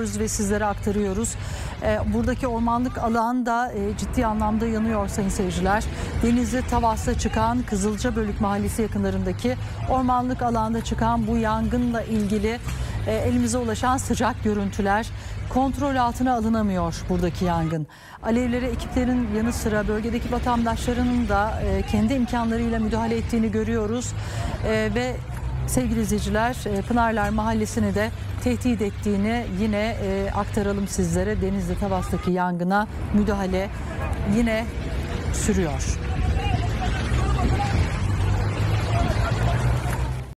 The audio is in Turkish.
ve sizlere aktarıyoruz. Buradaki ormanlık alan da ciddi anlamda yanıyor sayın seyirciler. Denizli Tavas'ta çıkan Kızılcabölük Mahallesi yakınlarındaki ormanlık alanda çıkan bu yangınla ilgili elimize ulaşan sıcak görüntüler. Kontrol altına alınamıyor buradaki yangın. Alevlere ekiplerin yanı sıra bölgedeki vatandaşlarının da kendi imkanlarıyla müdahale ettiğini görüyoruz. Ve sevgili izleyiciler, Pınarlar Mahallesi'ni de tehdit ettiğini yine aktaralım sizlere. Denizli Tavas'taki yangına müdahale yine sürüyor.